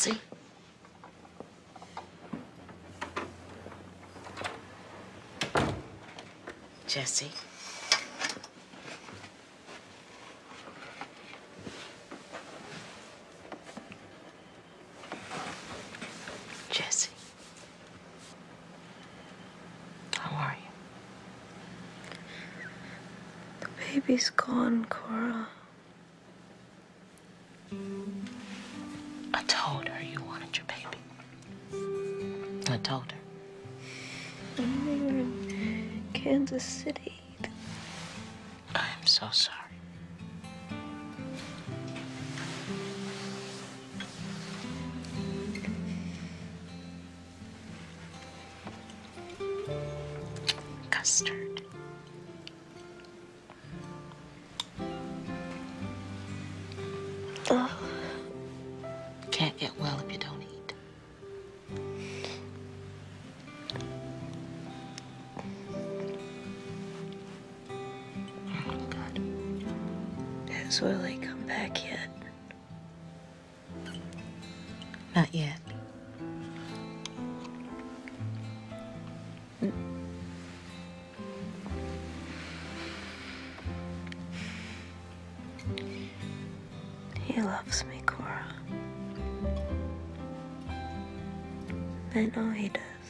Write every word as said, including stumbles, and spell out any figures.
Jesse. Jesse. Jesse. How are you? The baby's gone, Cora. I told her you wanted your baby. I told her. I'm in Kansas City. I am so sorry. Custard. Ugh. Can't get well if you don't eat. Oh, God. Has Willie come back yet? Not yet. He loves me, Cora. I know he does.